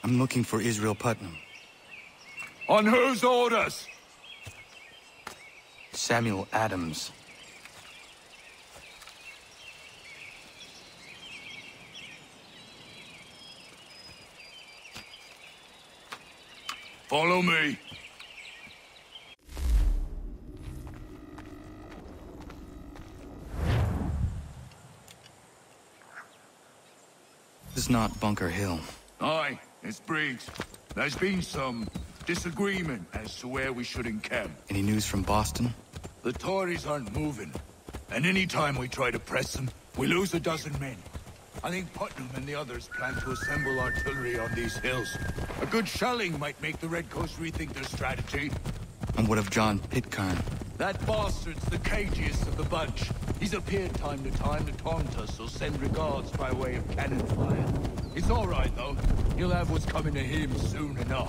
I'm looking for Israel Putnam. On whose orders? Samuel Adams. Follow me. This is not Bunker Hill. Aye, it's Briggs. There's been some disagreement as to where we should encamp. Any news from Boston? The Tories aren't moving, and any time we try to press them, we lose a dozen men. I think Putnam and the others plan to assemble artillery on these hills. A good shelling might make the Redcoats rethink their strategy. And what of John Pitcairn? That bastard's the cagiest of the bunch. He's appeared time to taunt us or send regards by way of cannon fire. It's all right, though. He'll have what's coming to him soon enough.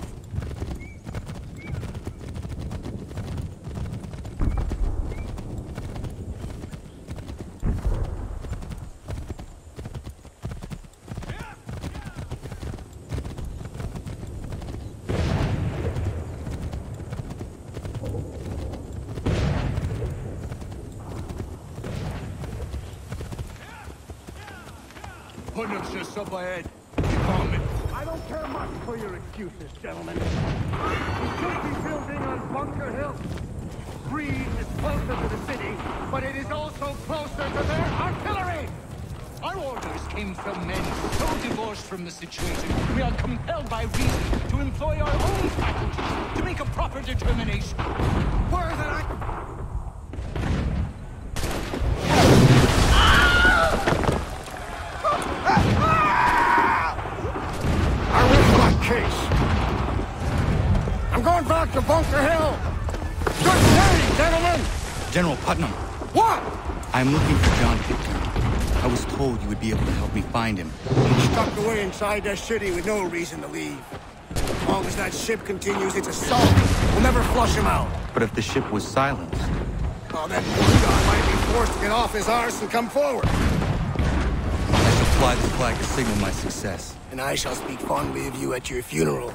Putnam's just up ahead. I don't care much for your excuses, gentlemen. We should be building on Bunker Hill. Breed is closer to the city, but it is also closer to their artillery! Our orders came from men so divorced from the situation, we are compelled by reason to employ our own faculties to make a proper determination. Where is it? Case. I'm going back to Bunker Hill! Good day, gentlemen! General Putnam! What? I'm looking for John Pitcairn. I was told you would be able to help me find him. He's stuck away inside that city with no reason to leave. As long as that ship continues its assault, we'll never flush him out. But if the ship was silenced... Well, then John might be forced to get off his arse and come forward. I shall fly this flag to signal my success. And I shall speak fondly of you at your funeral.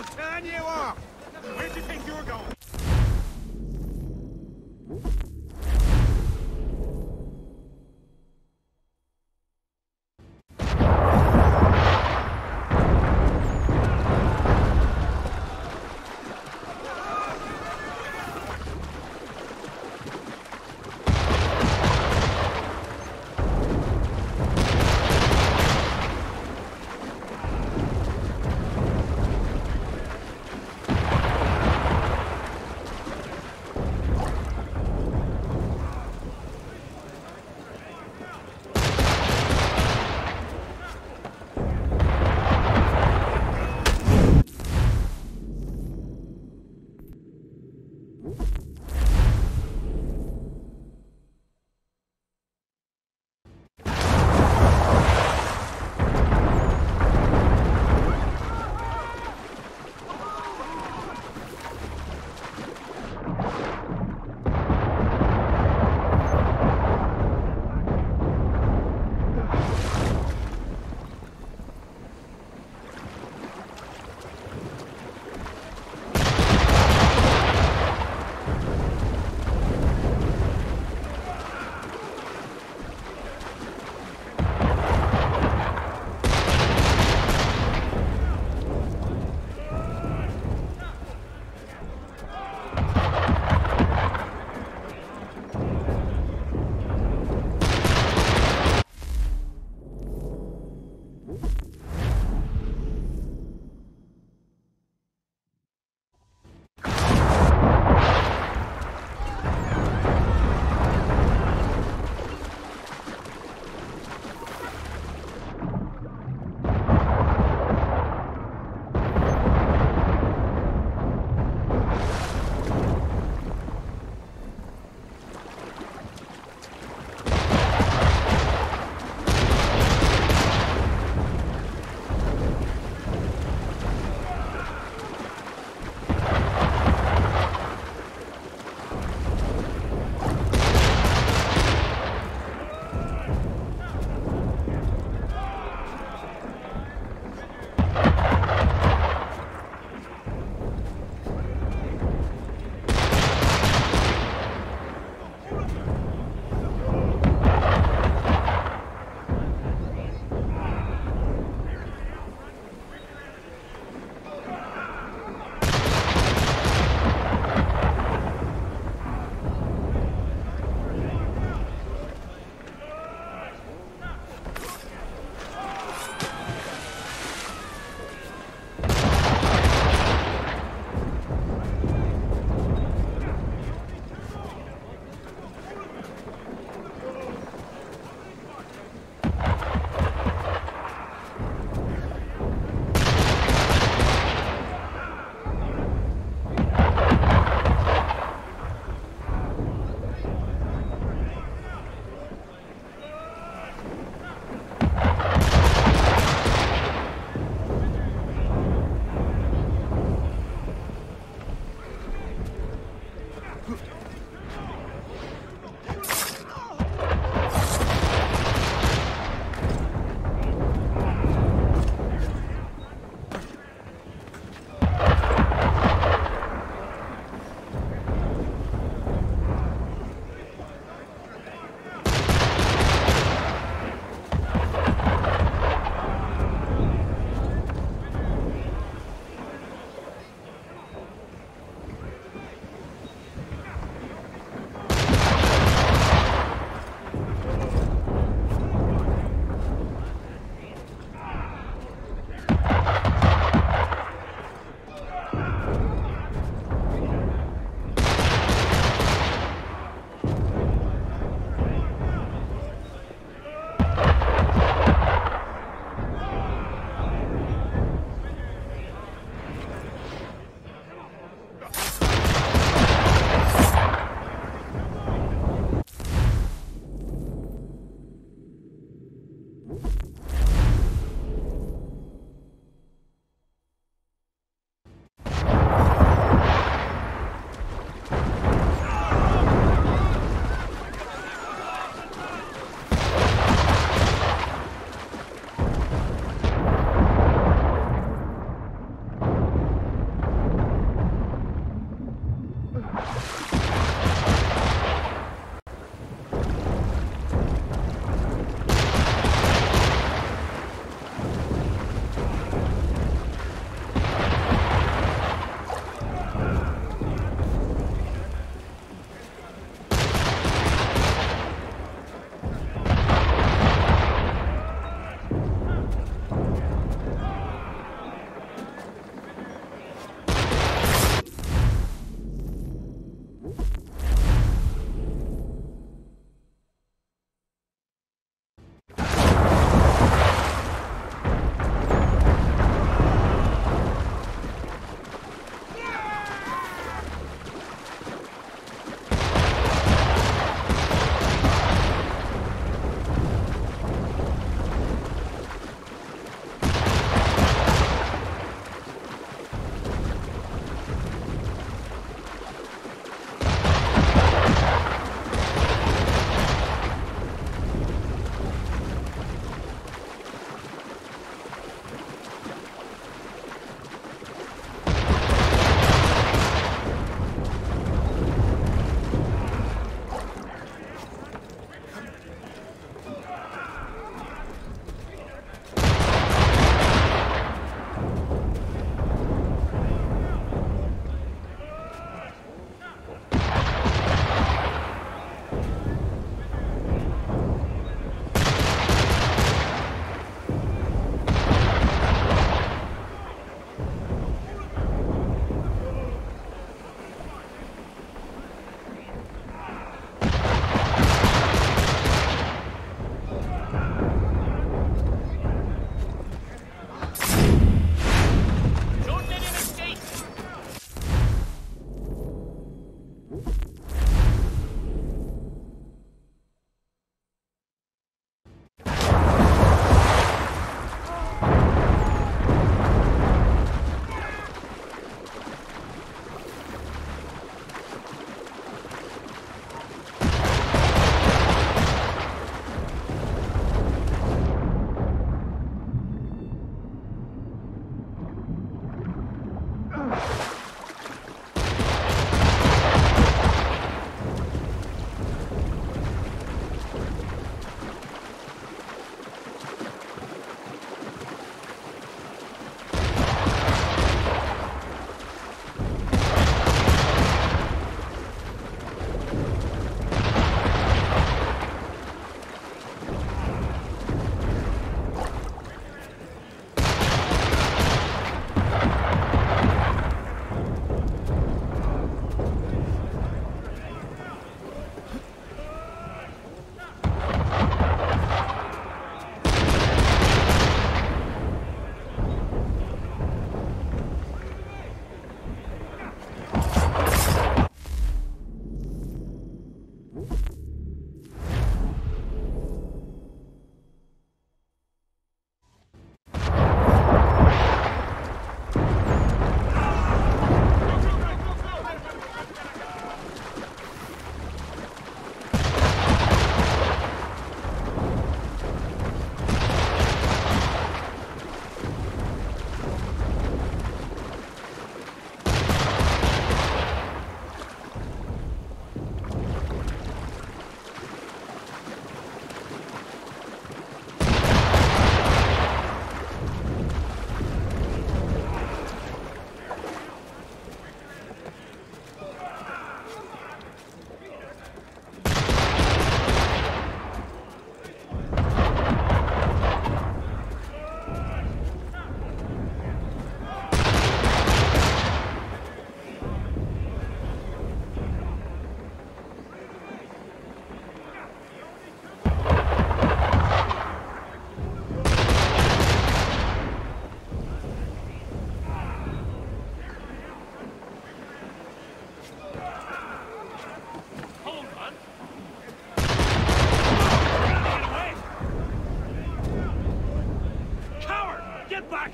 turn you off! Where do you think you're going?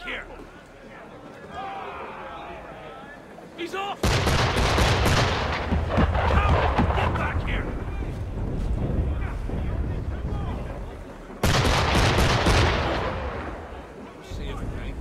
here! He's off! Coward! Get back here! See everything.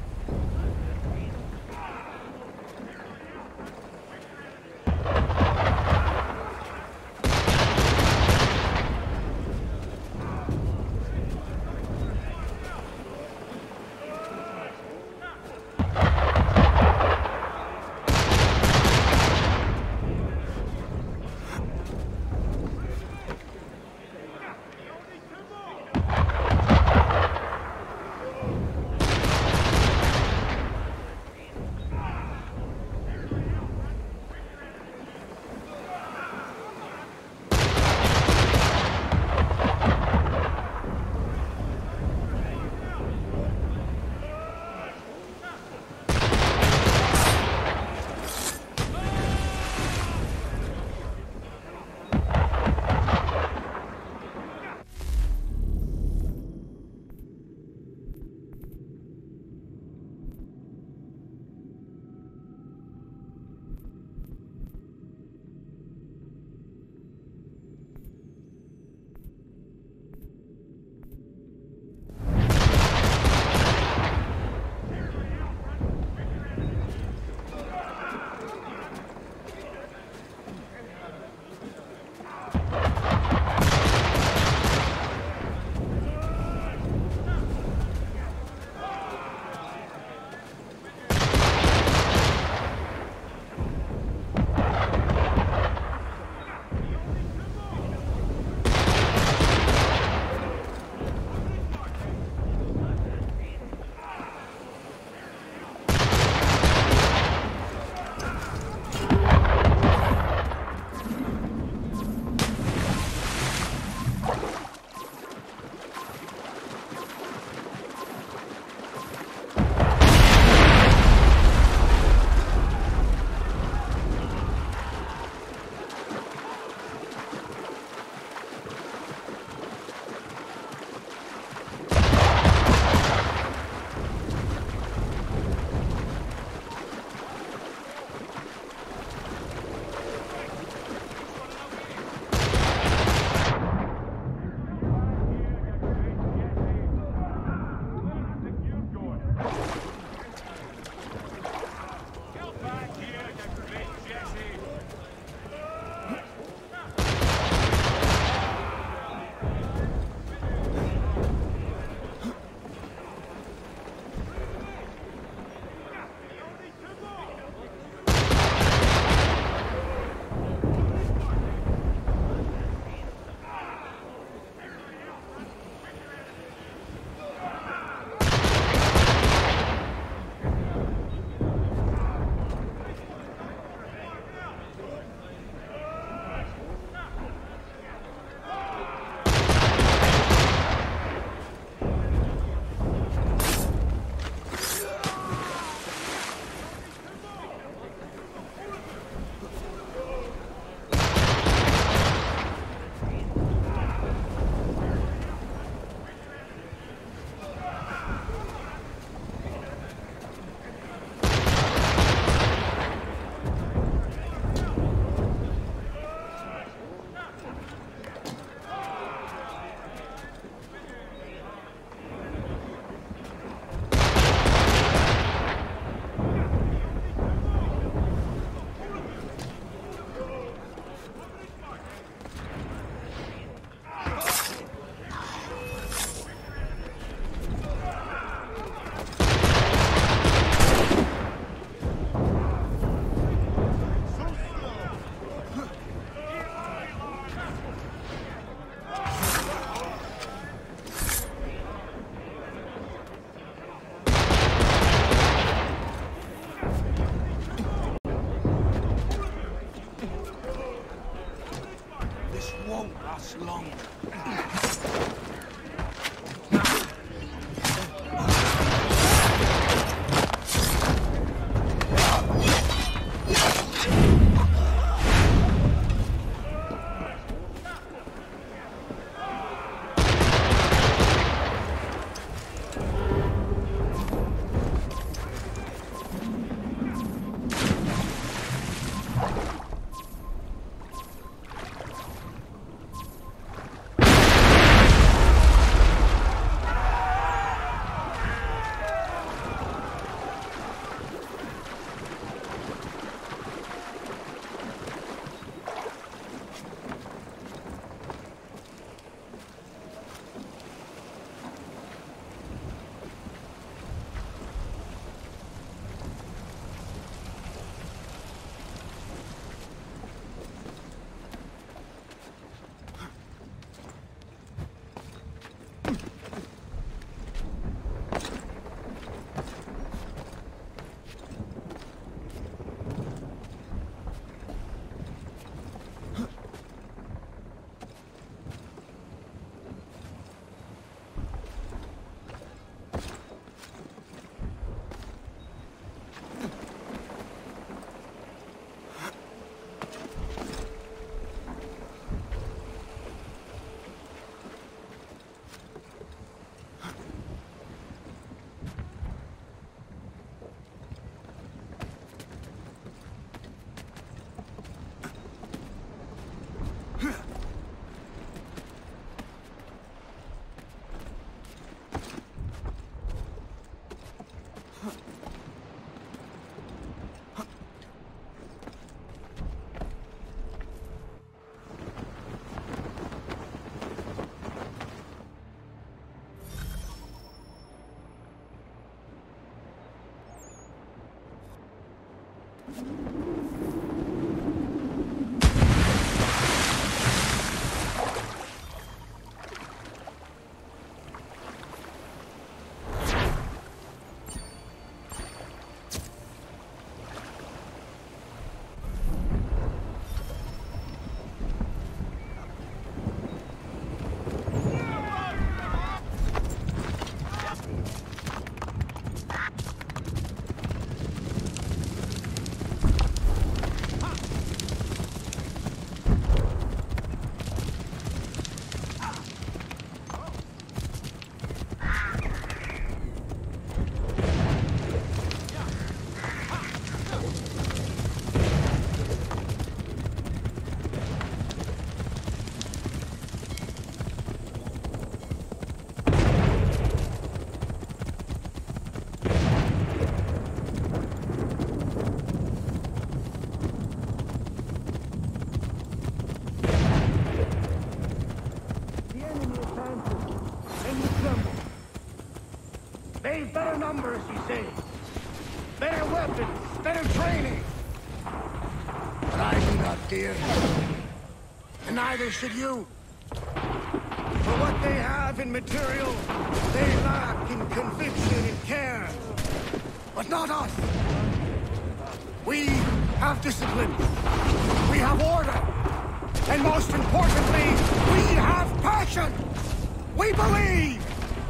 They've better numbers, you say. Better weapons, better training. But I do not fear. And neither should you. For what they have in material, they lack in conviction and care. But not us. We have discipline. We have order. And most importantly, we have passion. We believe.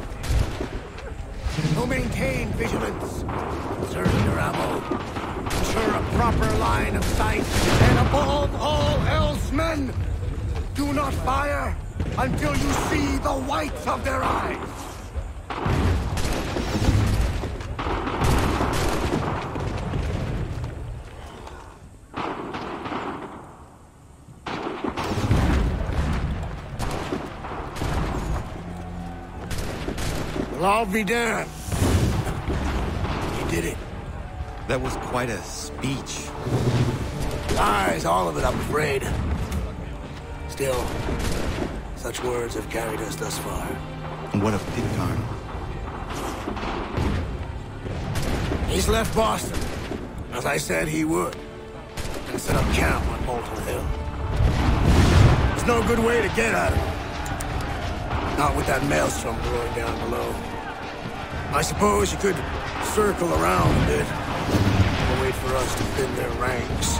To maintain vigilance, conserve your ammo, ensure a proper line of sight, and above all else, men, do not fire until you see the whites of their eyes. Well, I'll be damned. You did it. That was quite a speech. Lies, all of it, I'm afraid. Still, such words have carried us thus far. And what of Pitcairn? He's left Boston, as I said he would, and set up camp on Molten Hill. There's no good way to get at him. Not with that maelstrom brewing down below. I suppose you could circle around a bit, and wait for us to thin their ranks.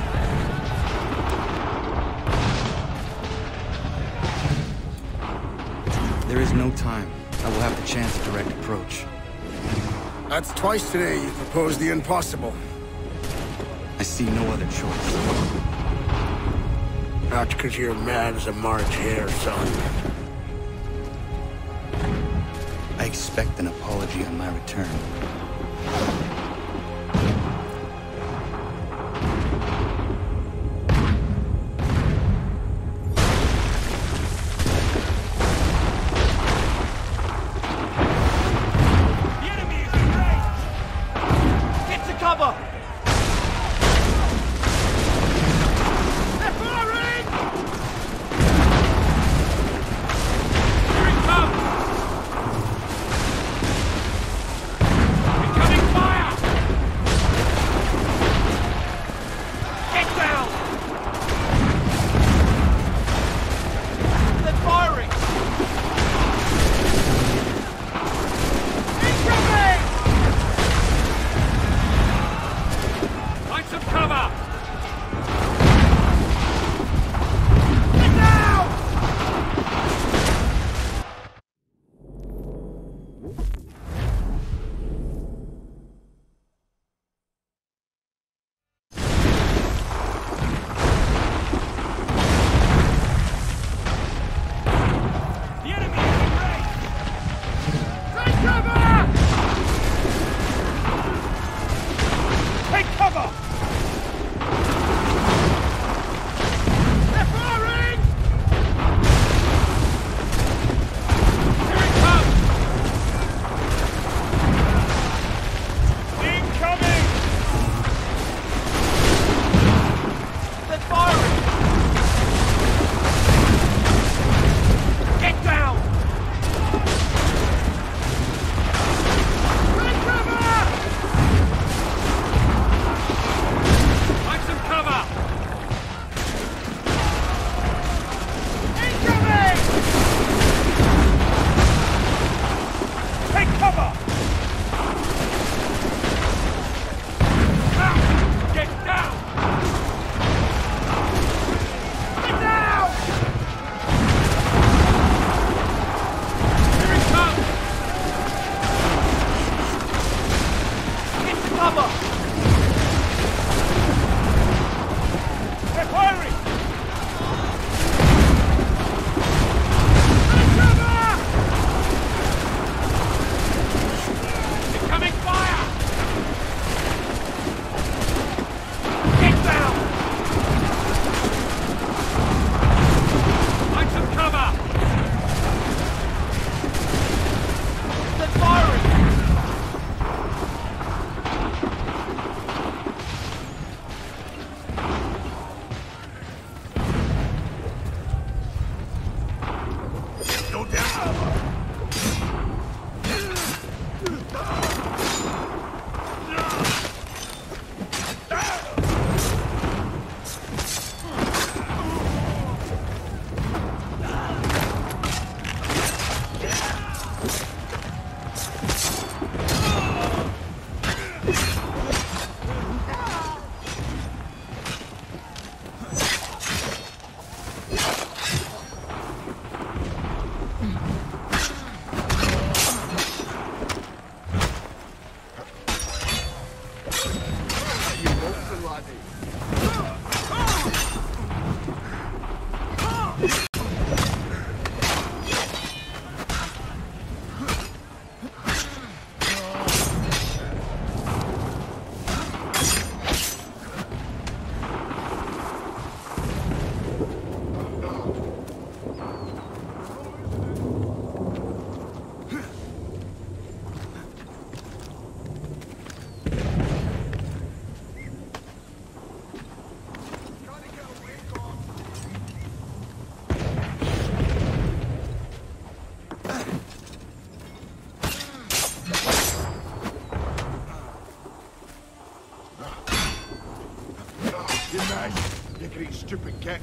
There is no time. I will have the chance to direct approach. That's twice today you proposed the impossible. I see no other choice. Not because you're mad as a March hare, son. I expect an apology on my return. Fire! stupid cat.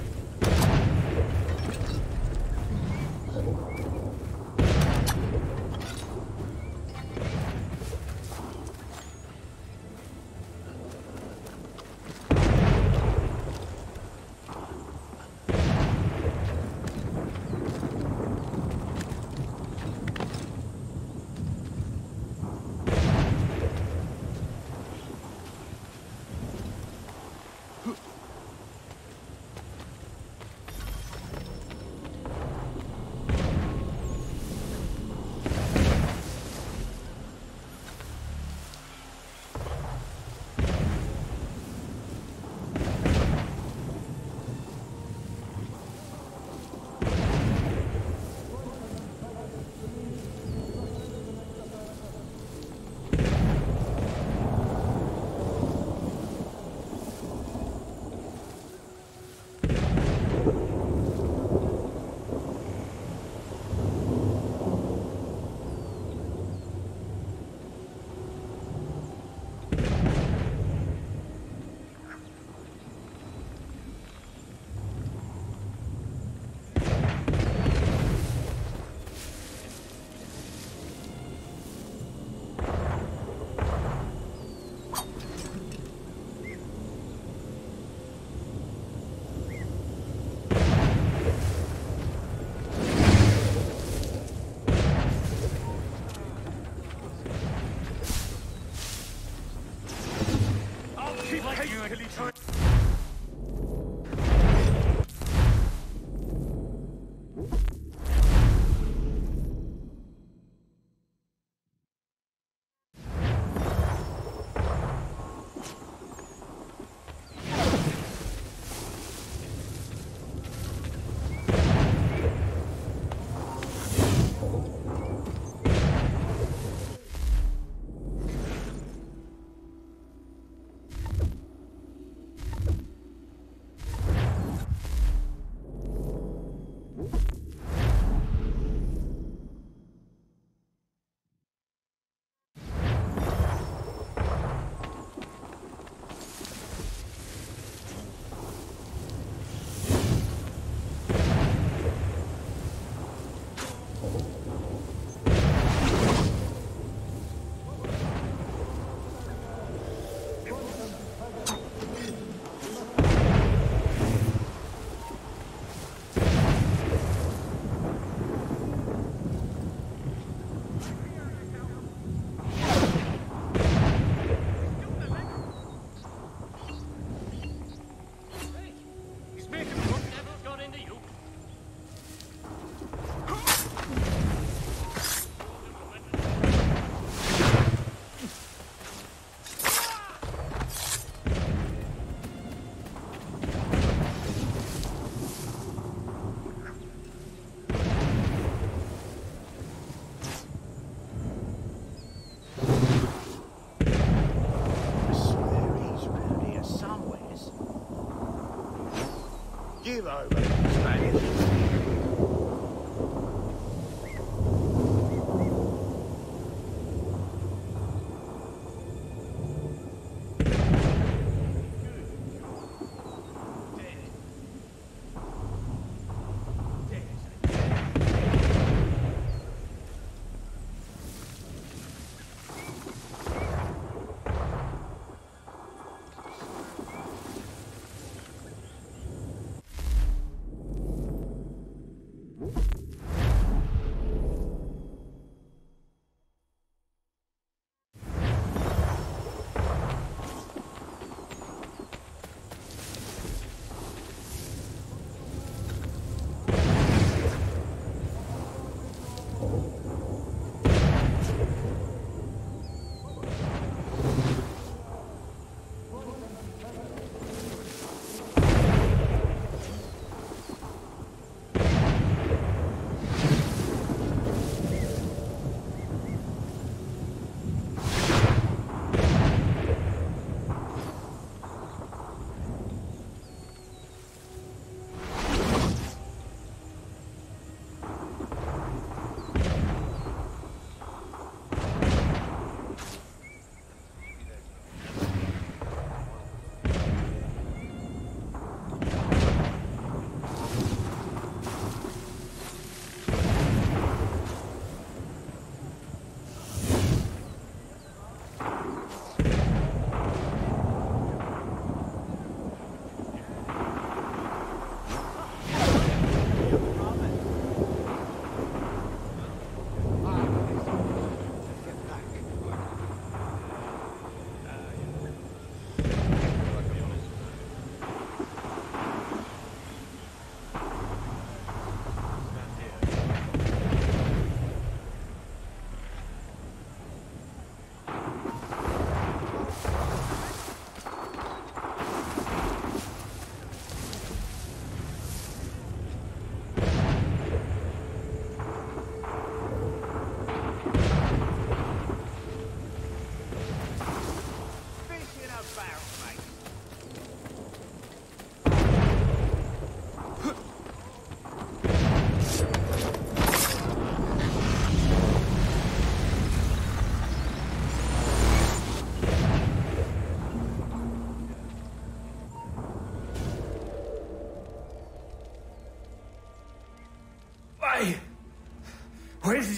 Give over, Spanish.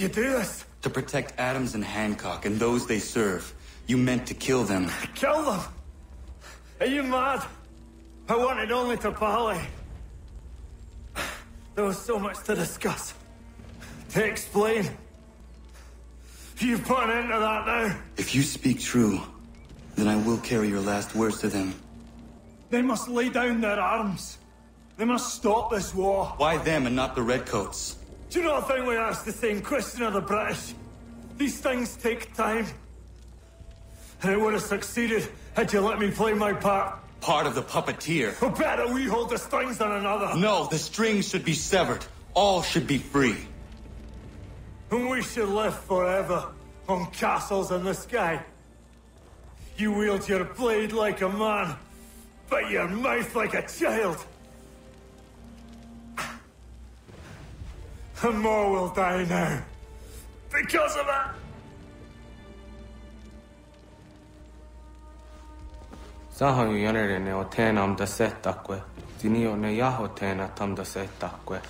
you do this? To protect Adams and Hancock and those they serve, you meant to kill them. Kill them? Are you mad? I wanted only to parley. There was so much to discuss. To explain. You put an end to that now? If you speak true, then I will carry your last words to them. They must lay down their arms. They must stop this war. Why them and not the Redcoats? Do you not think we asked the same question of the British? These things take time. And it would have succeeded had you let me play my part. Part of the puppeteer. Or better we hold the strings than another. No, the strings should be severed. All should be free. And we should live forever on castles in the sky. You wield your blade like a man, but your mouth like a child. And more will die now. Because of it! Saho yanere ne otena am da setakwe. Dinio ne yaho tena tam da setakwe.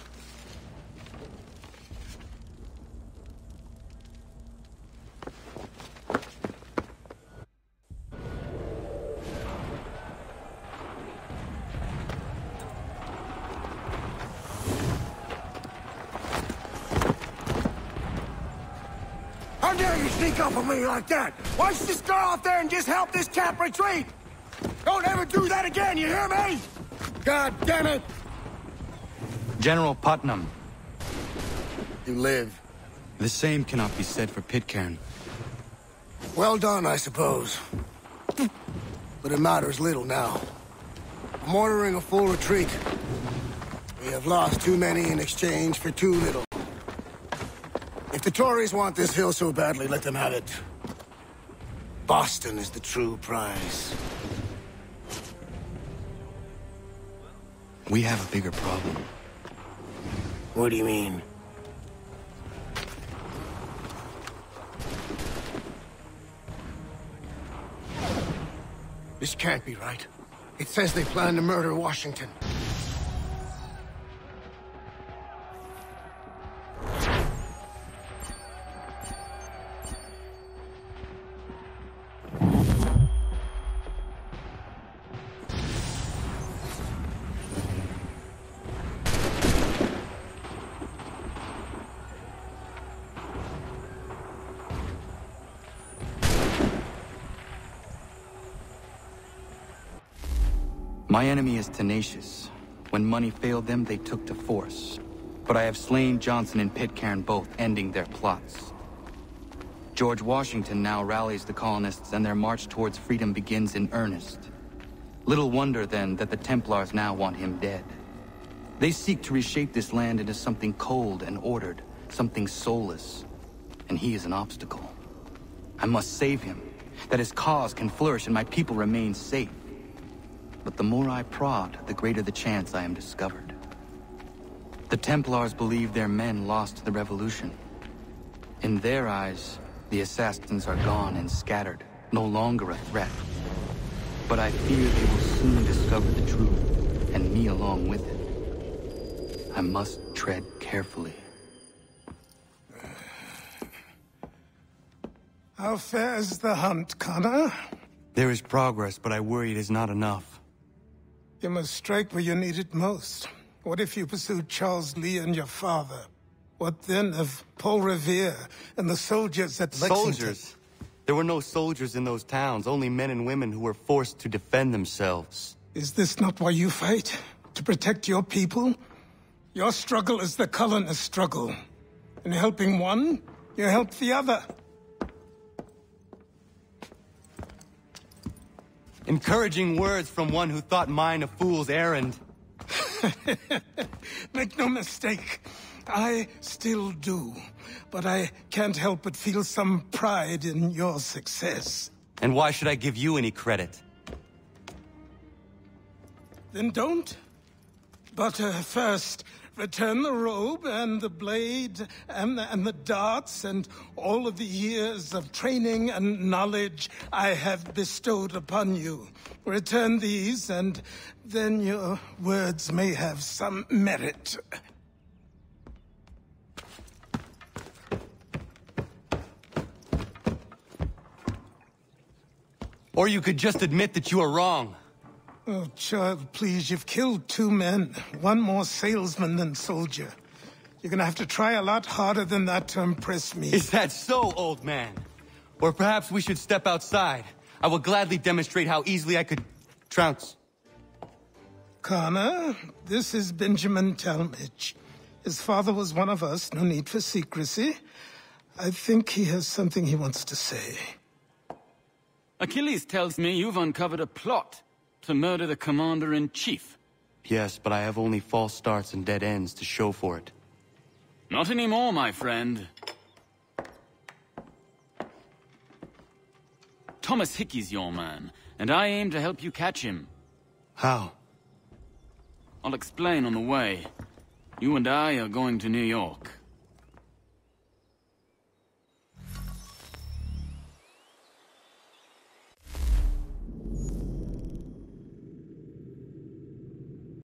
How dare you sneak up on me like that? Why don't you just go out there and just help this camp retreat? Don't ever do that again, you hear me? God damn it! General Putnam. You live. The same cannot be said for Pitcairn. Well done, I suppose. But it matters little now. I'm ordering a full retreat. We have lost too many in exchange for too little. If the Tories want this hill so badly, let them have it. Boston is the true prize. We have a bigger problem. What do you mean? This can't be right. It says they plan to murder Washington. My enemy is tenacious. When money failed them, they took to force. But I have slain Johnson and Pitcairn both, ending their plots. George Washington now rallies the colonists and their march towards freedom begins in earnest. Little wonder, then, that the Templars now want him dead. They seek to reshape this land into something cold and ordered, something soulless. And he is an obstacle. I must save him, that his cause can flourish and my people remain safe. But the more I prod, the greater the chance I am discovered. The Templars believe their men lost the revolution. In their eyes, the assassins are gone and scattered, no longer a threat. But I fear they will soon discover the truth, and me along with it. I must tread carefully. How fares the hunt, Connor? There is progress, but I worry it is not enough. You must strike where you need it most. What if you pursued Charles Lee and your father? What then of Paul Revere and the soldiers at Lexington? Soldiers? There were no soldiers in those towns, only men and women who were forced to defend themselves. Is this not why you fight? To protect your people? Your struggle is the colonist struggle. In helping one, you help the other. Encouraging words from one who thought mine a fool's errand. Make no mistake, I still do. But I can't help but feel some pride in your success. And why should I give you any credit? Then don't. But first, return the robe and the blade and the darts and all of the years of training and knowledge I have bestowed upon you. Return these, and then your words may have some merit. Or you could just admit that you are wrong. Oh, child, please, you've killed 2 men. One more salesman than soldier. You're gonna have to try a lot harder than that to impress me. Is that so, old man? Or perhaps we should step outside. I will gladly demonstrate how easily I could trounce. Connor, this is Benjamin Talmadge. His father was one of us, no need for secrecy. I think he has something he wants to say. Achilles tells me you've uncovered a plot to murder the Commander-in-Chief. Yes, but I have only false starts and dead ends to show for it. Not anymore, my friend. Thomas Hickey's your man, and I aim to help you catch him. How? I'll explain on the way. You and I are going to New York.